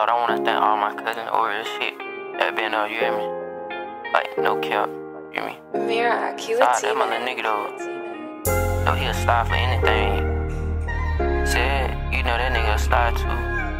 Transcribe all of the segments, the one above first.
Lord, I wanna thank all my cousins over this shit that been up, you hear me? Like, no cap, you hear me? Sorry, that my little nigga though. He'll slide for anything. Said, you know that nigga slide too.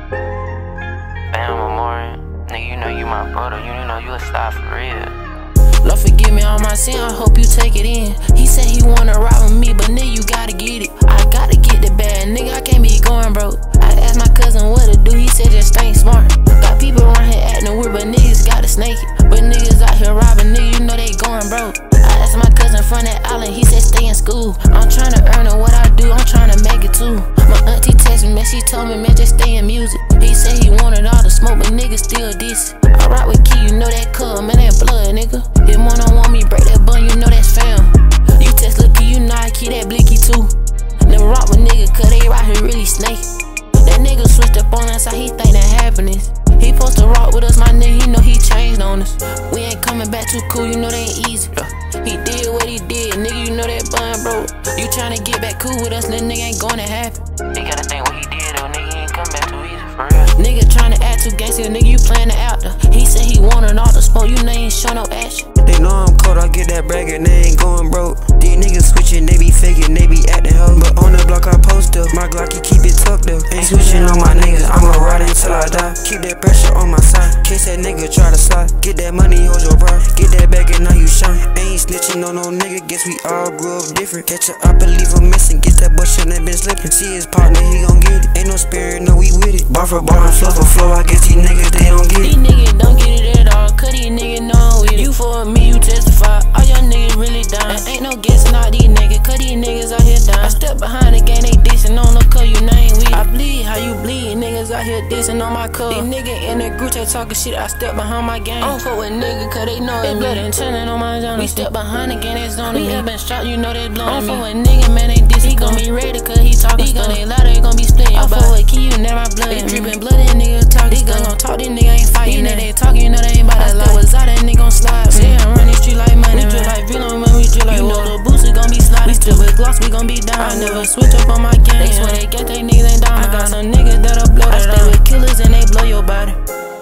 Bam, Amore, nigga, you know you my brother, you know you a slide for real. Lord forgive me all my sin, I hope you take it in. He said he wanna ride with me, but nigga, you gotta get it. I gotta get the bag, nigga, I can't be going broke. I asked my cousin what to do, he said just stay smart. Got people around here acting weird, but niggas gotta snake it. But niggas out here robbing, nigga, you know they going broke. I asked my cousin from that island, he said stay in school. I'm tryna earn it, what I do, I'm tryna make it too. My auntie texted me, man, she told me, man, just stay in music. He said he wanted all the smoke, but niggas still diss. I rock with Key, you know that cub, man, that blood, nigga. Hit one on one, me break that bun, you know that's fam. You test look Key, you know I keep that blicky too. Never rock with nigga, cause they right here really snake. That nigga switched up on us, how he think that happiness. He supposed to rock with us, my nigga, he know he changed on us. We ain't coming back too cool, you know that ain't easy. He did what he did, nigga, you know that bun broke. You tryna get back cool with us, little nigga ain't gonna happen. He gotta think what he did though, nigga, he ain't come back too easy, for real. Nigga tryna act too gangster, nigga, you playin' the actor. He said he wanted all the smoke, you know he ain't show no action. They know I'm cold, I get that brag and they ain't going broke. These niggas switching, they be faking, they be acting hoe. But on the block I post up, my Glocky keep it tucked up. Ain't switching on my niggas, I'ma ride until I die. Keep that pressure on my side, case that nigga try to slide. Get that money, hold your pride, get that back and now you shine. Ain't snitching on no nigga, guess we all grew up different. Catch a up and leave him missing, get that bush and that been slipping. See his partner, he gon' get it, ain't no spirit, no we with it. Bar for bar and flow for flow, I guess these niggas, they don't get it. These niggas don't get it at all, cause these niggas know I'm with it. You for me, you testify, all y'all niggas really down. Ain't no guessing all these niggas, cause these niggas out here down. I step behind the game, they dissing on the cause you name with it. I bleed how you bleed, niggas out here dissing on my cup. These niggas in the group chat talking shit, I step behind my game. I don't fuck with niggas cause they know it's blood and chillin' on my zone. We step behind the game, that's on me. We have been shot, you know that's blowing me. I don't fuck with niggas, man, they dissing. He gon' be ready cause he talking stuff. He gon' they gon' be splitting your body. I fuck with Key, you never my blood. They drippin' blood, and niggas talking. These guns gon' talk, these niggas ain't fighting. These niggas they talking, you know they ain't bout that life. I step with Zod, that nigga gon' slide. Say I'm running street like money. We drip like Vino, man, we drip like water. The boots, we gon' be sliding. We still with Gloss, we gon' be down. I never switch up on my game. They swear they get they niggas ain't down. I got some niggas that'll blow that. I stay with killers and they blow your body.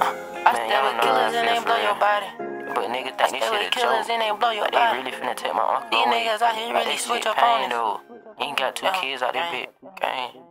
I stay with killers and they blow your body. But niggas think this shit a killers joke. and they blow your Like body. they really finna take my uncle These away. niggas out here really Like, switch shit up on pain us. though. You ain't got two kids out there, bitch. Gang.